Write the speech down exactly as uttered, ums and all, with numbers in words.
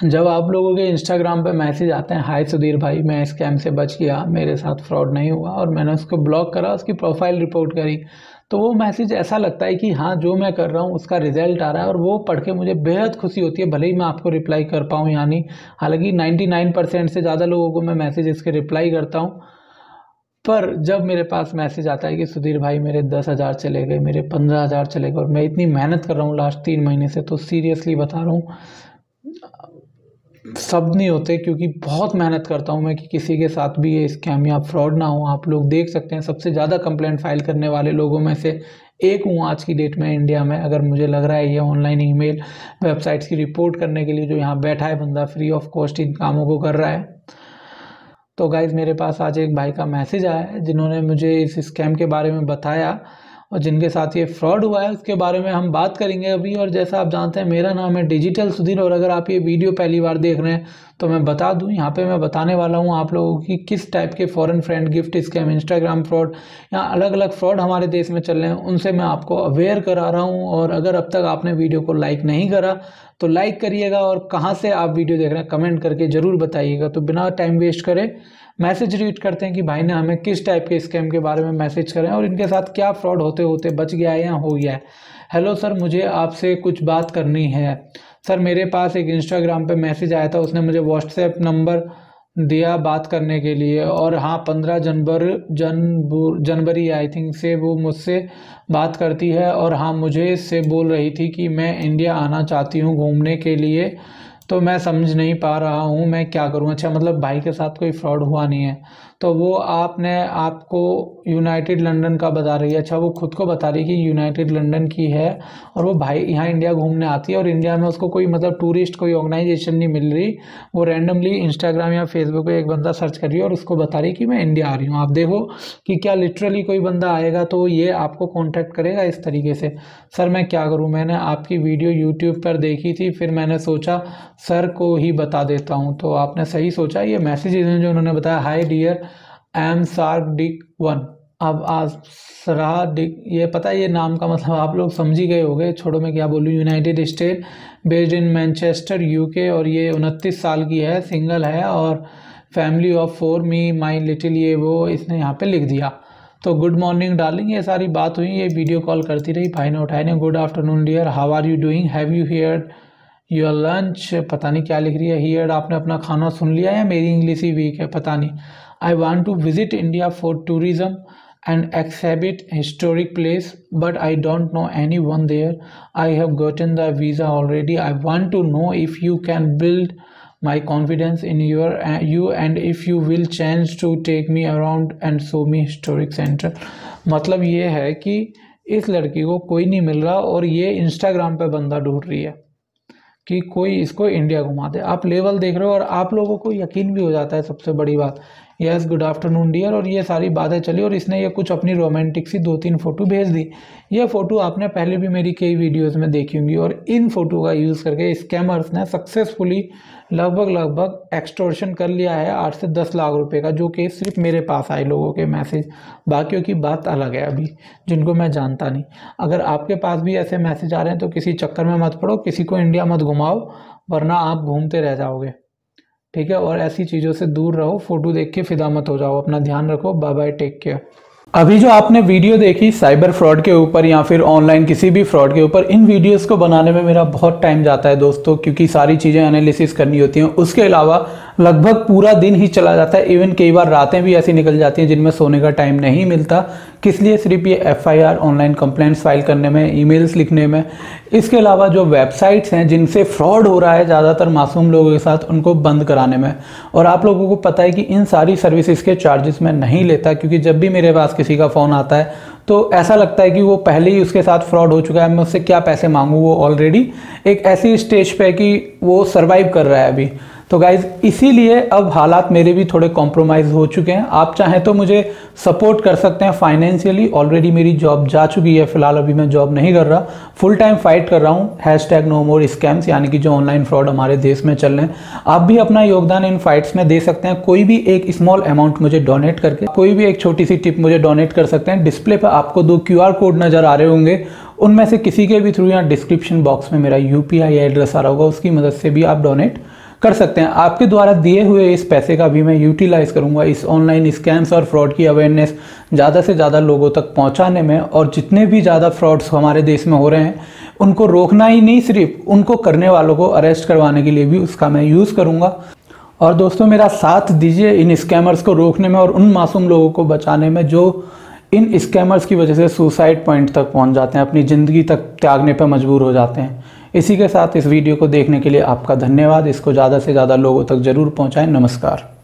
जब आप लोगों के इंस्टाग्राम पे मैसेज आते हैं, हाय सुधीर भाई मैं स्कैम से बच गया, मेरे साथ फ्रॉड नहीं हुआ, और मैंने उसको ब्लॉक करा, उसकी प्रोफाइल रिपोर्ट करी, तो वो मैसेज ऐसा लगता है कि हाँ जो मैं कर रहा हूँ उसका रिजल्ट आ रहा है, और वो पढ़ के मुझे बेहद खुशी होती है, भले ही मैं आपको रिप्लाई कर पाऊँ या नहीं। हालांकि निन्यानवे परसेंट से ज़्यादा लोगों को मैं मैसेज इसके रिप्लाई करता हूँ, पर जब मेरे पास मैसेज आता है कि सुधीर भाई मेरे दस हज़ार चले गए, मेरे पंद्रह हज़ार चले गए, और मैं इतनी मेहनत कर रहा हूँ लास्ट तीन महीने से, तो सीरियसली बता रहा हूँ सब नहीं होते, क्योंकि बहुत मेहनत करता हूँ मैं कि किसी के साथ भी ये स्कैम या फ्रॉड ना हो। आप लोग देख सकते हैं सबसे ज़्यादा कंप्लेंट फाइल करने वाले लोगों में से एक हूँ आज की डेट में इंडिया में। अगर मुझे लग रहा है ये ऑनलाइन ईमेल वेबसाइट्स की रिपोर्ट करने के लिए जो यहाँ बैठा है बंदा फ्री ऑफ कॉस्ट इन कामों को कर रहा है। तो गाइज़ मेरे पास आज एक भाई का मैसेज आया है जिन्होंने मुझे इस स्कैम के बारे में बताया, और जिनके साथ ये फ्रॉड हुआ है उसके बारे में हम बात करेंगे अभी। और जैसा आप जानते हैं मेरा नाम है डिजिटल सुधीर, और अगर आप ये वीडियो पहली बार देख रहे हैं तो मैं बता दूं, यहाँ पे मैं बताने वाला हूँ आप लोगों की किस टाइप के foreign friend gift scam, Instagram fraud या अलग अलग फ्रॉड हमारे देश में चल रहे हैं, उनसे मैं आपको अवेयर करा रहा हूँ। और अगर अब तक आपने वीडियो को लाइक नहीं करा तो लाइक करिएगा, और कहाँ से आप वीडियो देख रहे हैं कमेंट करके ज़रूर बताइएगा। तो बिना टाइम वेस्ट करे मैसेज रीड करते हैं कि भाई ने हमें किस टाइप के स्कैम के बारे में मैसेज करें और इनके साथ क्या फ्रॉड होते होते बच गया है या हो गया है। हेलो सर, मुझे आपसे कुछ बात करनी है। सर मेरे पास एक इंस्टाग्राम पे मैसेज आया था, उसने मुझे व्हाट्सएप नंबर दिया बात करने के लिए, और हाँ पंद्रह जनवरी जन जनवरी आई थिंक से वो मुझसे बात करती है, और हाँ मुझे इससे बोल रही थी कि मैं इंडिया आना चाहती हूँ घूमने के लिए, तो मैं समझ नहीं पा रहा हूँ मैं क्या करूँ। अच्छा, मतलब भाई के साथ कोई फ्रॉड हुआ नहीं है, तो वो आपने आपको यूनाइटेड लंदन का बता रही है। अच्छा, वो खुद को बता रही है कि यूनाइटेड लंदन की है, और वो भाई यहाँ इंडिया घूमने आती है, और इंडिया में उसको कोई मतलब टूरिस्ट कोई ऑर्गेनाइजेशन नहीं मिल रही, वो रैंडमली इंस्टाग्राम या फेसबुक पे एक बंदा सर्च कर रही है और उसको बता रही है कि मैं इंडिया आ रही हूँ। आप देखो कि क्या लिटरली कोई बंदा आएगा तो ये आपको कॉन्टैक्ट करेगा इस तरीके से। सर मैं क्या करूँ, मैंने आपकी वीडियो यूट्यूब पर देखी थी, फिर मैंने सोचा सर को ही बता देता हूँ। तो आपने सही सोचा, ये मैसेज जो उन्होंने बताया, hi dear I am Sark Dick one. अब आसरा डिक, ये पता है ये नाम का मतलब आप लोग समझ ही गए होंगे, छोड़ो मैं क्या बोलूँ। United State based in Manchester UK, और ये उनतीस साल की है, सिंगल है, और family of four me my little, ये वो इसने यहाँ पे लिख दिया। तो गुड मॉर्निंग डार्लिंग, ये सारी बात हुई, ये वीडियो कॉल करती रही, भाई ने उठाई नहीं। Good afternoon dear, how are you doing, have you heard your lunch, पता नहीं क्या लिख रही है। हियर आपने अपना खाना सुन लिया, या मेरी इंग्लिश ही वीक है पता नहीं। I want to visit India for tourism and exhibit historic place, but I don't know anyone there, I have gotten the visa already, I want to know if you can build my confidence in your uh, you and if you will change to take me around and show me historic center। मतलब ये है कि इस लड़की को कोई नहीं मिल रहा, और ये इंस्टाग्राम पे बंदा ढूंढ रही है कि कोई इसको इंडिया घुमा दे। आप लेवल देख रहे हो, और आप लोगों को यकीन भी हो जाता है, सबसे बड़ी बात। यस गुड आफ्टरनून डियर, और ये सारी बातें चली, और इसने ये कुछ अपनी रोमांटिक सी दो तीन फ़ोटो भेज दी। ये फ़ोटो आपने पहले भी मेरी कई वीडियोस में देखी होंगी, और इन फ़ोटो का यूज़ करके स्कैमर्स ने सक्सेसफुली लगभग लगभग एक्सटॉर्शन कर लिया है आठ से दस लाख रुपए का, जो कि सिर्फ मेरे पास आए लोगों के मैसेज, बाकियों की बात अलग है अभी, जिनको मैं जानता नहीं। अगर आपके पास भी ऐसे मैसेज आ रहे हैं तो किसी चक्कर में मत पड़ो, किसी को इंडिया मत घुमाओ, वरना आप घूमते रह जाओगे, ठीक है। और ऐसी चीज़ों से दूर रहो, फोटो देख के फिदा मत हो जाओ। अपना ध्यान रखो, बाय बाय, टेक केयर। अभी जो आपने वीडियो देखी साइबर फ्रॉड के ऊपर या फिर ऑनलाइन किसी भी फ्रॉड के ऊपर, इन वीडियोस को बनाने में मेरा बहुत टाइम जाता है दोस्तों, क्योंकि सारी चीज़ें एनालिसिस करनी होती हैं। उसके अलावा लगभग पूरा दिन ही चला जाता है, इवन कई बार रातें भी ऐसी निकल जाती हैं जिनमें सोने का टाइम नहीं मिलता। किस लिए? सिर्फ ये F I R online complaints file करने में, ईमेल्स लिखने में। इसके अलावा जो वेबसाइट्स हैं जिनसे फ्रॉड हो रहा है ज़्यादातर मासूम लोगों के साथ, उनको बंद कराने में। और आप लोगों को पता है कि इन सारी सर्विसेज के चार्जेस मैं नहीं लेता, क्योंकि जब भी मेरे पास किसी का फ़ोन आता है तो ऐसा लगता है कि वो पहले ही उसके साथ फ्रॉड हो चुका है, मैं उससे क्या पैसे मांगूँ, वो ऑलरेडी एक ऐसी स्टेज पे है कि वो सर्वाइव कर रहा है अभी। तो गाइज़ इसीलिए अब हालात मेरे भी थोड़े कॉम्प्रोमाइज़ हो चुके हैं। आप चाहें तो मुझे सपोर्ट कर सकते हैं फाइनेंशियली। ऑलरेडी मेरी जॉब जा चुकी है, फिलहाल अभी मैं जॉब नहीं कर रहा, फुल टाइम फाइट कर रहा हूँ hashtag no more scams, यानी कि जो ऑनलाइन फ्रॉड हमारे देश में चल रहे हैं। आप भी अपना योगदान इन फाइट्स में दे सकते हैं, कोई भी एक स्मॉल अमाउंट मुझे डोनेट करके, कोई भी एक छोटी सी टिप मुझे डोनेट कर सकते हैं। डिस्प्ले पर आपको दो क्यू आर कोड नज़र आ रहे होंगे, उनमें से किसी के भी थ्रू या डिस्क्रिप्शन बॉक्स में मेरा यू पी आई एड्रेस आ रहा होगा, उसकी मदद से भी आप डोनेट कर सकते हैं। आपके द्वारा दिए हुए इस पैसे का भी मैं यूटिलाइज़ करूँगा इस ऑनलाइन स्कैम्स और फ्रॉड की अवेयरनेस ज़्यादा से ज़्यादा लोगों तक पहुँचाने में, और जितने भी ज़्यादा फ्रॉड्स हमारे देश में हो रहे हैं उनको रोकना ही नहीं, सिर्फ उनको करने वालों को अरेस्ट करवाने के लिए भी उसका मैं यूज़ करूँगा। और दोस्तों मेरा साथ दीजिए इन स्कैमर्स को रोकने में और उन मासूम लोगों को बचाने में जो इन स्कैमर्स की वजह से सुसाइड पॉइंट तक पहुंच जाते हैं, अपनी ज़िंदगी तक त्यागने पर मजबूर हो जाते हैं। इसी के साथ इस वीडियो को देखने के लिए आपका धन्यवाद। इसको ज़्यादा से ज़्यादा लोगों तक ज़रूर पहुंचाएं। नमस्कार।